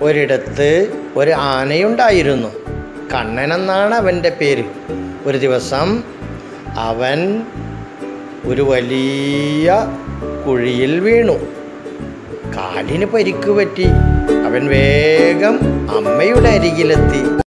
ഒരിടത്ത് ഒരു ആനയുണ്ടായിരുന്നു. കണ്ണനെന്നാണ് അവൻ്റെ പേര്. ഒരു ദിവസം അവൻ ഒരു വലിയ കുഴിയിൽ വീണു. കാലിന് പരിക്ക് പറ്റി. അവൻ വേഗം അമ്മയുടെ അരികിലെത്തി.